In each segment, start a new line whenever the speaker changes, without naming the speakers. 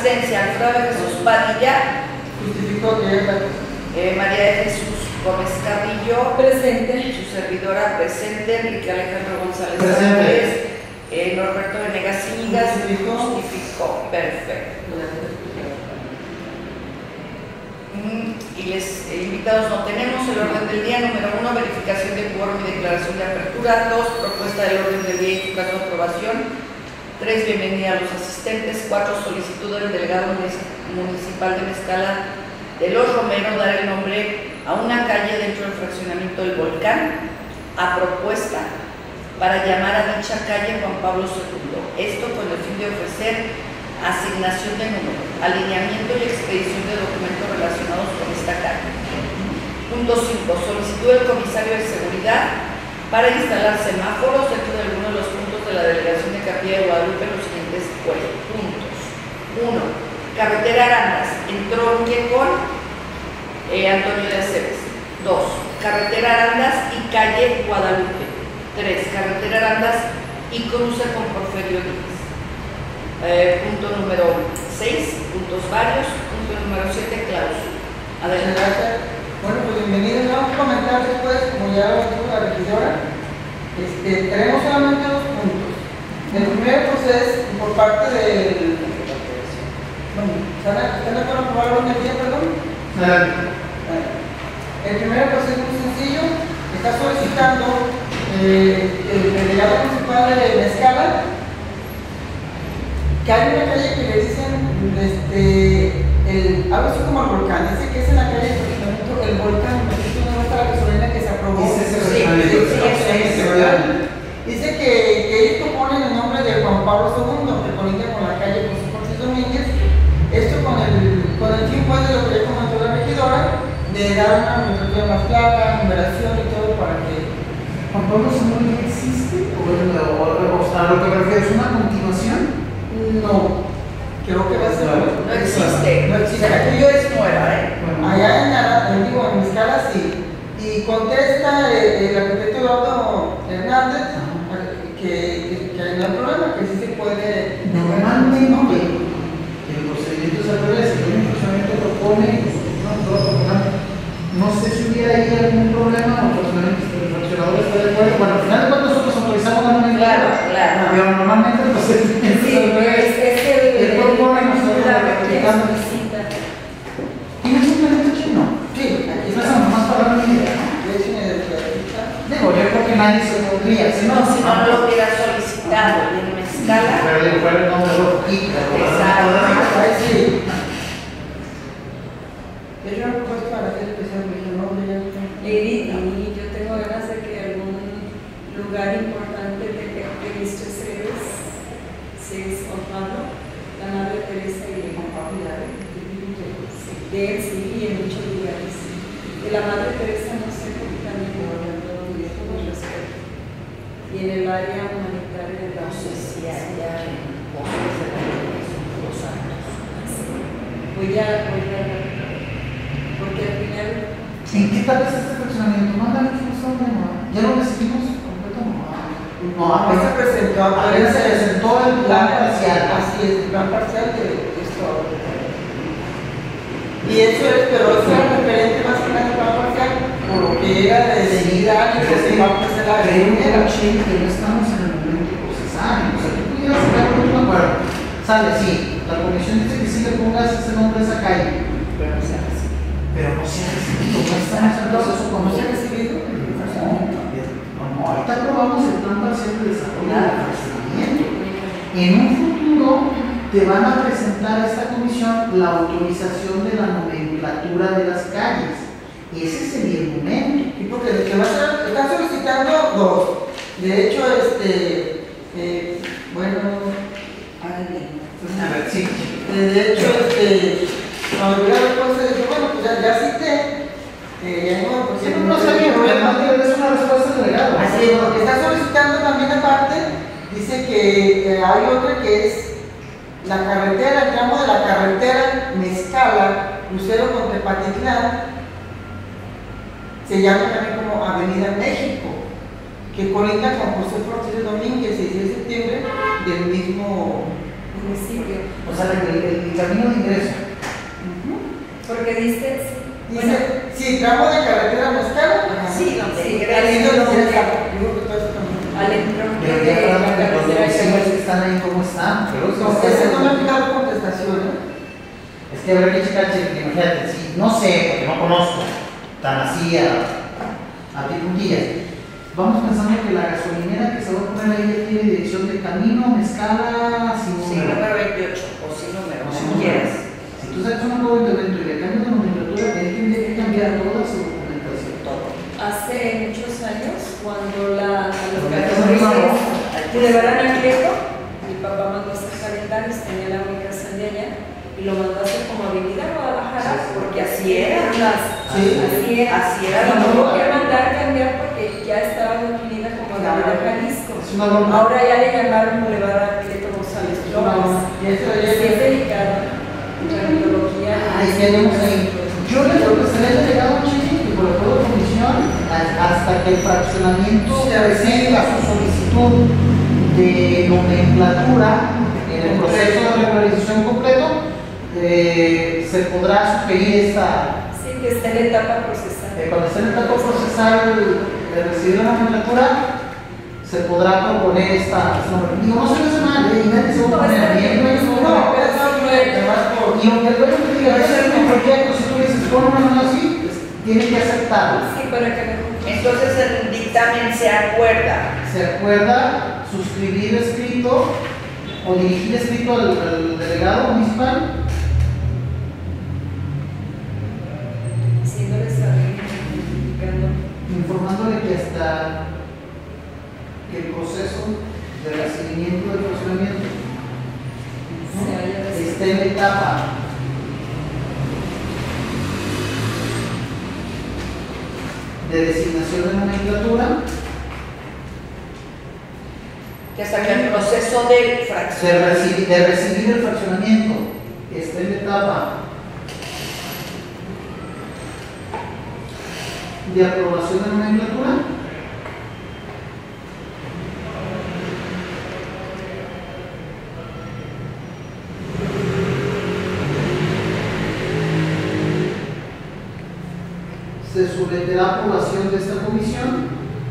Asistencia: Alfredo de Jesús Padilla.
Justificó que
María de Jesús Gómez Carrillo.
Presente.
Su servidora presente. Enrique Alejandro González
Presente.
Álvarez. Norberto Venegas Íñiguez. Justificó. Perfecto. Y invitados no tenemos. El orden del día: número 1, verificación de quórum y declaración de apertura. 2, propuesta del orden del día y su caso de aprobación. 3, bienvenida a los asistentes. 4, solicitud del delegado municipal de Mezcala de los Romero dar el nombre a una calle dentro del fraccionamiento del Volcán a propuesta para llamar a dicha calle Juan Pablo II. Esto con el fin de ofrecer asignación de número, alineamiento y expedición de documentos relacionados con esta calle. Punto 5. Solicitud del comisario de seguridad para instalar semáforos dentro de alguno de los puntos de la delegación de Capilla de Guadalupe en los siguientes puntos. 1. Carretera Arandas, entronque con Antonio de Aceves. 2. Carretera Arandas y calle Guadalupe. 3. Carretera Arandas y cruce con Porfirio Díaz. Punto número 6, puntos varios. Punto número 7, clausura. Adelante.
Bueno, pues bienvenidos. Vamos a comentar después, como ya lo dijo la regidora, tenemos solamente 2 puntos. El primero pues es por parte del... Bueno, ¿están de acuerdo con probar el día, perdón? El primero pues es muy sencillo. Está solicitando el delegado municipal de Mezcala que hay una calle que le dicen algo así como el Volcán. Dice que es en la calle del fraccionamiento el Volcán. ¿No está la gasolina que se aprobó? Dice que ellos proponen el nombre de Juan Pablo II, que colinda con la calle José Ortiz Domínguez. Esto con el fin pues de lo que ya comentó la regidora, de dar una nomenclatura más clara, numeración y todo para que...
¿Juan Pablo II existe? ¿O a lo que me refiero es una continuación?
No, creo que va a ser.
No existe.
No existe.
Aquello es nueva,
Bueno, allá en Mezcala sí. Y contesta el arquitecto Eduardo Hernández que no hay problema, que sí se puede.
Normalmente, el procedimiento es al revés. El funcionamiento propone, no sé si hubiera ahí algún problema o el fraccionador está de acuerdo. Bueno, al final de cuentas nosotros autorizamos la nomenclatura.
Claro.
Pero normalmente el procedimiento
Sí, es
el propone y nosotros lo replicamos. ¿Tienes un planeta chino?
Sí, aquí
No es
está.
nomás para dar una idea, ¿no? Digo, yo creo que nadie se podría.
Si no lo hubiera solicitado y en Mezcala.
Pero digo, fuera el nombre rojita.
Exacto.
Ahí sí. Es una propuesta para hacer especial el nombre ya.
Lady, y yo tengo ganas de que algún lugar importante de Cristo se Pablo, la Madre Teresa y el Juan Pablo de él sí, y en muchos lugares. De la Madre Teresa no sé, porque también todo respeto. Y en el área humanitaria de la
Ya en cosas de la iglesia, los santos.
voy a porque al final
¿En qué etapa está este fraccionamiento? ¿No la información de no? ¿Ya lo decidimos completo? No,
Apenas se presentó,
apenas se presentó el plan parcial.
Así es, el plan parcial de esto. Y eso es, pero eso era referente más que nada al plan parcial, por lo que era de seguir años que se va a empezar la
primera que no estamos en el momento procesal. O sea, tú pudieras sacar un acuerdo. Sale, sí, la comisión dice que sí le pongas ese nombre a esa calle. Pero no se ha recibido, no estamos en proceso como se ha recibido. No, ahorita aprobamos el plan parcial de desarrollo del fraccionamiento. En un futuro te van a presentar a esta comisión la autorización de la nomenclatura de las calles. Ese sería el momento.
Y porque lo que va a ser, están solicitando 2. De hecho, bueno,
A ver, sí.
de hecho, cuando hubiera respuesta, dije, bueno, pues ya cité. No, pues
No sabía, pero es una respuesta delegada.
Así es, lo que está solicitando también aparte, dice que hay otra que es la carretera, el tramo de la carretera Mezcala, crucero con Tepatitlán, se llama también como Avenida México, que colinda con José Ortiz Domínguez, 6 de septiembre del mismo
municipio.
O sea, el camino de ingreso.
Porque dice,
Dice, sí, tramo de carretera Mezcala.
Sí, donde
sí,
ingresa.
Ahí es donde
sí,
está. Digo que todo eso también.
al entronque
Pero
de
ya
la
los
carretera
vecinos
que
están ahí como están. Pero
Ese no me ha fijado contestación, ¿eh?
es que habrá que checar, imagínate, si no sé, porque no conozco tan así a ti puntillas. Vamos pensando que la gasolinera que se va a poner ahí ya tiene dirección de camino, Mezcala, sin
Sí,
número.
número 28, o sin número,
O
como
sin número.
quieras.
Si tú sacas un nuevo evento y le cambias de nomenclatura, él tiene que cambiar toda su documentación.
Todo.
hace muchos años, cuando los
Porque
cazadores
no,
llevaron a Cleto, mi papá mandó a hacer calendarios, tenía la ubicación de allá, y lo mandó a hacer como Avenida Guadalajara, porque así eran las.
Sí.
Así era
Lo
la
tuvo
moda.
que mandar a cambiar porque ya estaba definida como Avenida Jalisco.
es una broma.
Ahora ya le llamaron Boulevard Cleto González Flores.
Y eso
Sí, es delicado. La mitología.
Ahí tenemos ahí. Yo le estaría delegado a Chile que por acuerdo de comisión, hasta que el fraccionamiento se reciba su solicitud de nomenclatura en el proceso de regularización completo, se podrá sugerir esta.
Sí, que está en la etapa procesal.
Cuando esté en el etapa procesal de recibir la nomenclatura, se podrá proponer esta. Digo, no se me hace mal, y nadie se va a poner bien, no es
No, además por.
y aunque el dueño te diga, ese es mi proyecto, si tú dices, pon una mano así, pues, tiene que aceptarlo.
Sí, para que me
Entonces el dictamen se acuerda.
Se acuerda suscribir escrito o dirigir escrito al delegado municipal,
si no les saben indicando.
informándole que hasta que el proceso de recibimiento del funcionamiento
Se haya decidido.
esté en la etapa de designación de nomenclatura,
Que hasta que el proceso de fracción.
de recibir el fraccionamiento esté en la etapa de aprobación de nomenclatura, se someterá a aprobación de esta comisión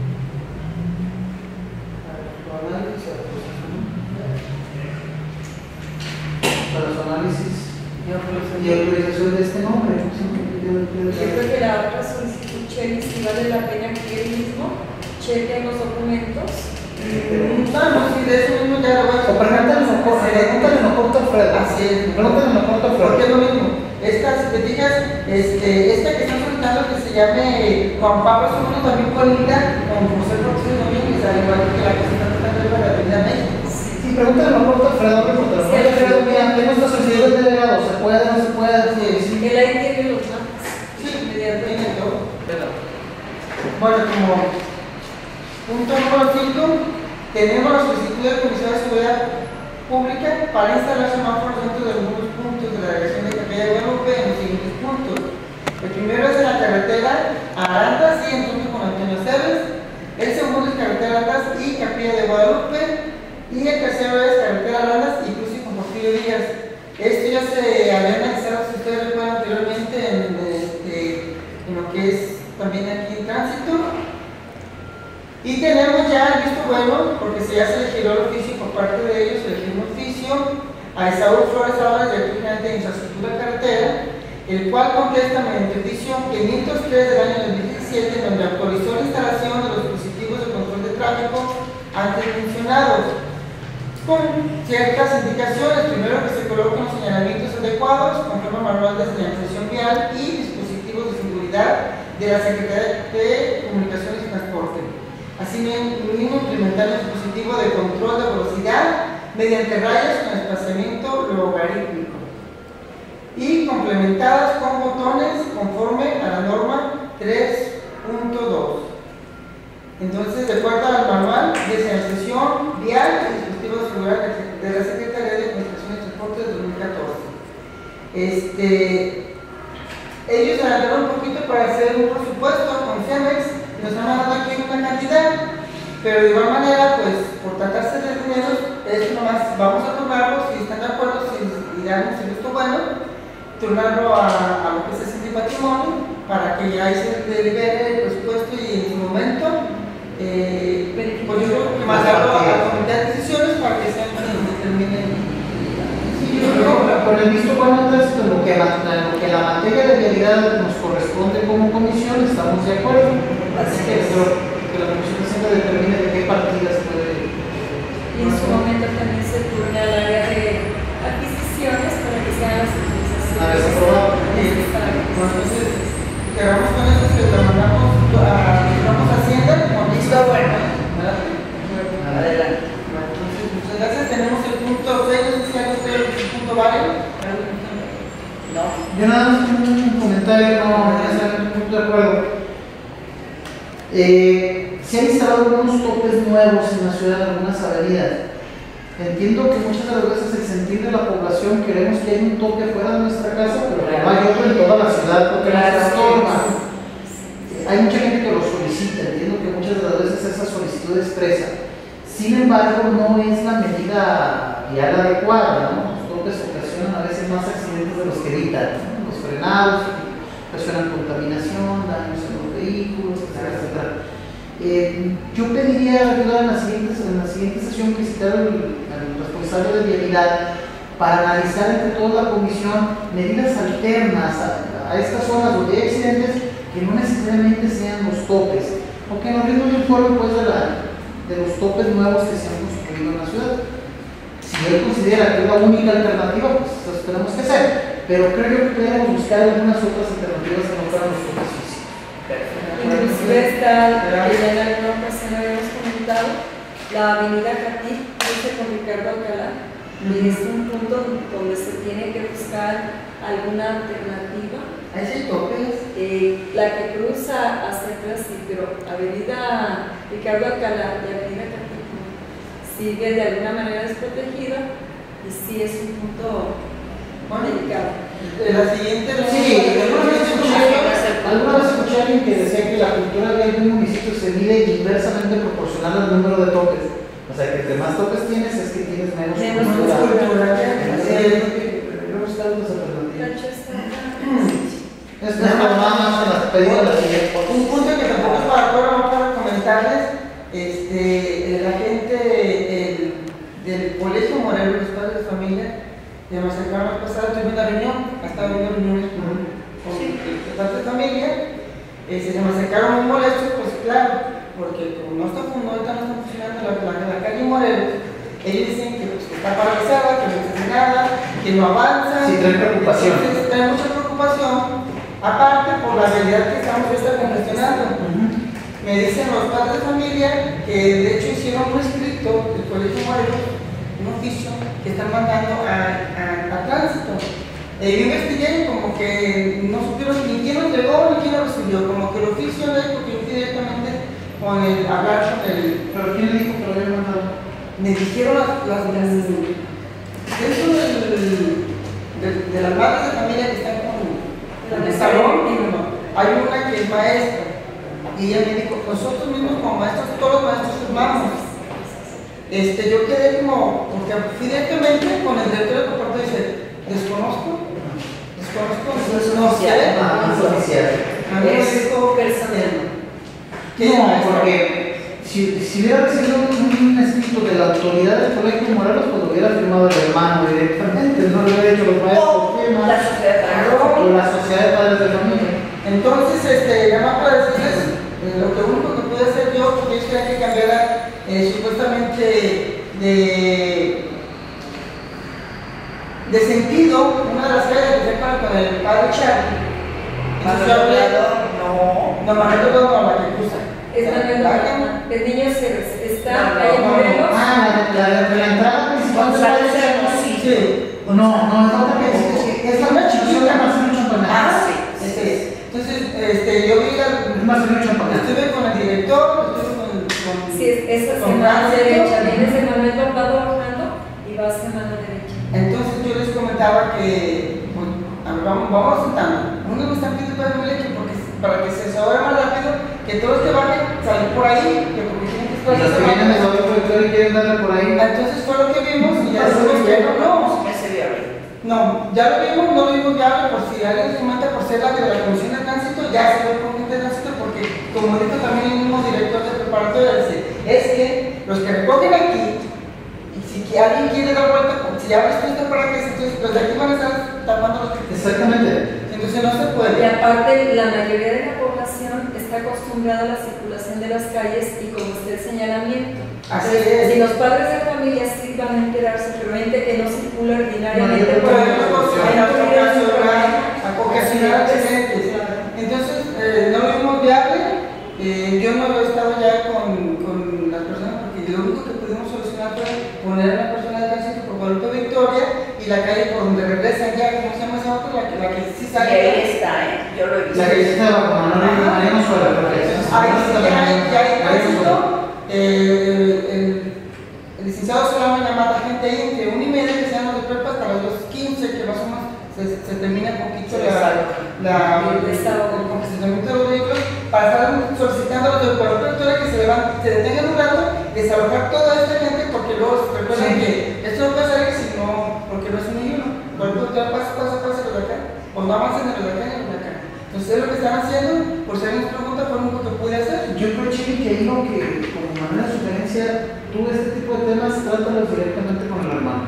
para su análisis y autorización de este nombre.
Yo creo que la otra solicitud, Chely, si vale la pena que él mismo cheque los documentos.
Vamos, y de eso mismo ya lo voy a
O pregúntale en la corte Alfredo.
Así es.
Pregúntale en la corte
¿Por qué
Alfredo.
lo mismo? Estas petitas, esta que están solicitando que se llame Juan Pablo II también colita con José Francisco Domínguez, al igual que la que se está tratando de la Avenida México.
Sí, pregúntale en la corte Alfredo, porque la corte Alfredo, mira, tengo esta sociedad del delegado, se puede, no se puede, sí.
Él ahí tiene los mapas.
Sí,
Inmediatamente.
tiene todo. Bueno, como punto número 5, tenemos la solicitud de la Comisión de Seguridad Pública para instalar semáforos dentro de algunos puntos de la delegación de Capilla de Guadalupe en los siguientes puntos. El primero es en la carretera Arandas y entonces con Antonio Cebes. El segundo es carretera Arandas y Capilla de Guadalupe. Y el tercero es carretera Arandas y Cruz y con Porfirio Díaz. Esto ya se había analizado, si ustedes recuerdan anteriormente, en lo que es también aquí en tránsito. Y tenemos ya el visto bueno, porque ya se le giró el oficio por parte de ellos, se le giró un oficio a Esaú Flores Álvarez, director general de Infraestructura Carretera, el cual contesta mediante oficio 503 del año 2017, donde autorizó la instalación de los dispositivos de control de tráfico antes mencionados, con ciertas indicaciones. Primero, que se coloquen los señalamientos adecuados, conforme al manual de señalización vial y dispositivos de seguridad de la Secretaría de Comunicaciones y Transporte. Asimismo, implementar el dispositivo de control de velocidad mediante rayas con espaciamiento logarítmico y complementadas con botones conforme a la norma 3.2. Entonces, de acuerdo al manual de señalización vial y dispositivos de seguridad de la Secretaría de Comunicaciones y Transporte de 2014. Ellos adelantaron un poquito para hacer un presupuesto con Cemex. Nos han mandado aquí una cantidad, pero de igual manera, pues por tratarse de dinero, es nomás vamos a tomarlos, si están de acuerdo, si dan su visto bueno turnarlo a lo que es el patrimonio para que ya se delibere el presupuesto y en su momento pues yo creo que mandarlo a la comité de decisiones para que sean quienes determinen.
Sí, yo creo que con el visto bueno entonces lo que la materia de vialidad nos corresponde como comisión estamos de acuerdo. Así que la comisión siempre determine de qué partidas puede.
Y en su momento también se turne al área de adquisiciones para que sean las utilizaciones necesarias.
Entonces, quedamos con eso, que lo mandamos a Hacienda con
Listo, bueno.
Adelante. Entonces, muchas gracias. Tenemos el punto 6, no sé si hay ustedes el punto vale.
No.
Yo nada más un comentario, no necesariamente punto de acuerdo. Se han instalado algunos topes nuevos en la ciudad, en algunas avenidas. Entiendo que muchas de las veces el sentir de la población queremos que haya un tope fuera de nuestra casa, pero que no hay otro en toda la ciudad porque no se forma. Hay mucha gente que lo solicita, entiendo que muchas de las veces esa solicitud es expresa. Sin embargo, no es la medida vial adecuada, ¿no? Los topes ocasionan a veces más accidentes de los que evitan, ¿no? Los frenados ocasionan contaminación, daños en los vehículos, etcétera. Yo pediría ayuda en la siguiente sesión que visitar al responsable de vialidad para analizar entre toda la comisión medidas alternas a estas zonas donde hay accidentes que no necesariamente sean los topes, porque nos rinda un informe pues, de los topes nuevos que se han construido en la ciudad. Si él considera que es la única alternativa, pues eso tenemos que hacer, pero creo yo que podríamos buscar algunas otras alternativas que no fueran los topes físicos.
Inclusive está, que ya en alguna ocasión habíamos comentado, la avenida Catí, con Ricardo Alcalá, y es un punto donde se tiene que buscar alguna alternativa.
¿Ese tope?
La que cruza hacia atrás, sí, pero avenida Ricardo Alcalá y avenida Catí sigue de alguna manera desprotegida y sí es un punto delicado.
La siguiente,
sí, alguna vez escuché a alguien que decía que la cultura de un municipio se mide inversamente proporcional al número de topes. O sea, que entre más topes tienes es que tienes menos cultura. Pero buscar otras alternativas. Es nada más a las pedidas.
Un punto que tampoco es para comentarles, la gente del Colegio Morelos, los padres de familia, ya me acercaron al pasado, tuve una reunión, estaba viendo reuniones con los padres de familia, se me acercaron muy molestos, pues claro, porque como no está funcionando la calle Morelos, ellos dicen que está paralizada, que no se hace nada, que no avanza.
Sí, trae preocupación.
Entonces, trae mucha preocupación, aparte por la realidad que estamos congestionando. Me dicen los padres de familia que de hecho hicieron un escrito del Colegio Morelos, un oficio que están mandando a tránsito. Yo investigué como que no supieron ni quién lo entregó ni quién lo recibió, como que el oficio no es porque yo fui directamente con el hablar con el.
¿Pero quién le dijo que lo había mandado?
Me dijeron dentro de las madres de familia que están con el salón, hay una que es maestra y ella me dijo, nosotros mismos como maestros, todos los maestros firmamos. Yo quedé como, porque fui directamente con el director del departamento y dice, desconozco, no sé. A mí me dijo personal.
No, porque si hubiera recibido un escrito de la autoridad del Colegio Morelos, pues lo hubiera firmado el hermano directamente, no lo hubiera hecho los maestros.
La sociedad
O la sociedad de padres de familia.
Entonces, nada más para decirles, lo que único que pude hacer yo, porque es que hay que cambiar supuestamente de sentido, una de las calles que se para con el padre Charlie. Entonces yo hablé, no, Manuel no, la que cruza.
Es Niños Héroes, está ahí en Morelos.
La entrada principal de la
sí.
No, es la chiquita Marcelo Champagnat.
Sí. Entonces, yo vi
Marcelo Champagnat.
estuve con el director, estuve con
Sí, esa
con
semana
Francisco.
derecha, vienes de Manuel Papado bajando y vas a mano derecha.
Entonces yo les comentaba que vamos sentando. Uno me está pidiendo para que se asegure más rápido, que todos los que bajen salen por ahí, que porque tienen que estar.
Y los que vienen de otro territorio y quieren darle por ahí.
Entonces fue lo que vimos y ya después que no.
Ya se vio ahí.
No, ya lo vimos, no lo vimos viable por si alguien se mata por ser la de la Comisión de Tránsito, ya se ve con gente de tránsito, porque como dijo también el mismo director de preparatoria, dice, es que los que recogen aquí, y si alguien quiere dar vuelta, si abres esto para que entonces los de aquí van a estar tapando los que...
Exactamente.
Entonces no se puede.
Y aparte, la mayoría de la población está acostumbrada a la circulación de las calles y como usted señalamiento.
Así
Entonces,
es.
si los padres de familia sí van a enterarse, pero gente que no circula ordinariamente
Por
por
ejemplo, a ocasionar accidentes. Entonces, no lo vimos viable. Yo no he estado ya con las personas porque lo único que pudimos solucionar fue poner a una persona de tránsito por Guadalupe Victoria y la calle por donde regresan ya, ¿cómo se llama esa otra? La que sí
Y
sale.
ahí está, yo lo he visto.
La que está como no Mariano Suárez,
Ahí sí ya hay tránsito. El licenciado Solano llama a la gente ahí entre 1:30 que sean los de prepa hasta las 2:15 que más o menos se termina un poquito el estacionamiento de los vehículos para estar solicitando a los de Guadalupe que se detengan un rato y desalojar toda esta gente porque luego recuerden que esto no puede salir si no, porque no es un niño, Guadalupe pasa los de acá, o no avancen en los de acá ni los de acá. Entonces es lo que están haciendo, por si alguien nos pregunta, fue lo único que pude hacer.
Yo creo, Chiqui, que digo que como manera de sugerencia, tú este tipo de temas trátalos directamente con el hermano.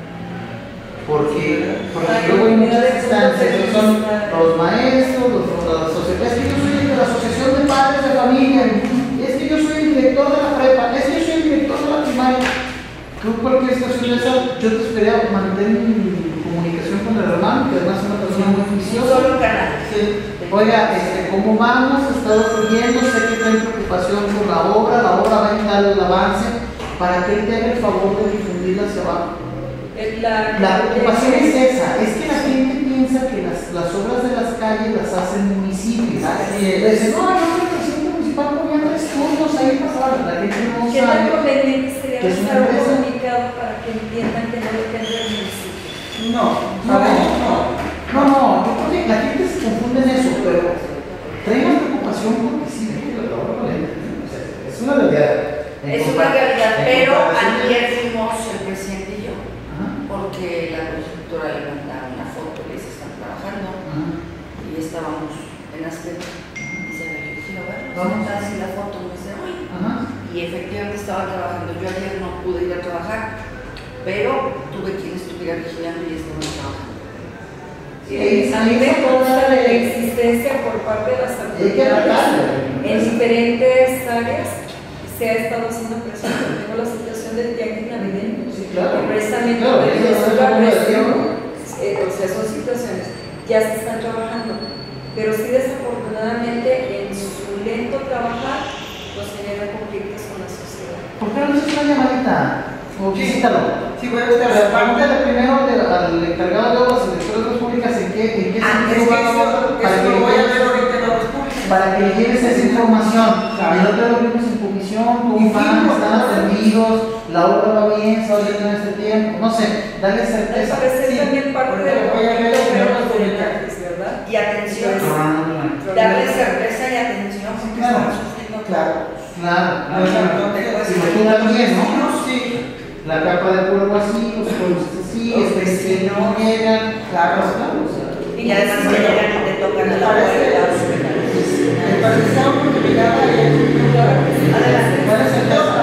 Porque luego hay muchas instancias, que son los maestros, la sociedad. Es que yo soy de la asociación de padres de familia, es que yo soy el director de la prepa, es que yo soy el director de la primaria. Tú cualquier situación de esa, yo te esperaba mantener comunicación con el hermano, que además es una persona muy juiciosa.
Solo un canal.
Sí. Oiga, ¿cómo vamos? He estado fluyendo, sé que traen preocupación por la obra va a evitar el avance, para que él te haga el favor de difundirla hacia abajo. La preocupación es esa, es que la gente piensa que las obras de las calles las hacen municipios. Dicen, no, yo creo que el presidente municipal ponía 3 turnos ahí para la gente no
¿Qué tan
sabe
conveniente sería
que es una
estar
empresa.
comunicado para que entiendan que no depende del municipio?
No,
yo creo que la gente se confunde en eso, pero traigan preocupación porque sí, la obra no le es una realidad.
Es una realidad, pero ayer fuimos el presidente y yo, porque la constructora le mandaron una foto que se están trabajando y estábamos en Azteca y se me dirigió, vamos a ver si la foto no es de hoy. Y efectivamente estaba trabajando. Yo ayer no pude ir a trabajar, pero tuve quien estuviera vigilando y estaban trabajando.
A mí me consta de la existencia por parte de las autoridades en diferentes áreas. Se ha estado haciendo presión. Tengo la situación del tianguis navideño.
Sí, claro.
Precisamente
Claro,
de
eso es
la
una
presión.
presión.
O sea, son situaciones. Ya se están trabajando. Pero sí, desafortunadamente, en su lento trabajar, pues genera conflictos con la sociedad.
¿Por qué no le haces una llamadita? O visítalo.
Sí, voy a estar.
Pregúntale primero al encargado de obras, al director de obras públicas, en qué sentido va la obra,
Eso lo voy a ver ahorita en obras públicas.
para que le lleves esa información. Y el otro lo vimos en comisión, cómo van, están atendidos, la obra va bien, se va a llenar este tiempo, no sé, dale
Al
certeza.
parecer
Sí,
también parte
porque
de
lo
lo
voy a ver
que
en
fueron
obras
los
públicas.
drenajes, ¿verdad?
Y atención,
Entonces,
darle certeza y atención, porque
Claro.
estamos sufriendo.
Claro.
Claro,
Entonces,
y tú también, ¿no?
Sí.
La capa de puro así, los pueblos así,
Los
que no
vecinos.
llegan,
Claro.
o sea,
Y además que llegan y te tocan a la puerta.
Me parece una oportunidad de
Adelante.
¿cuál es el caso?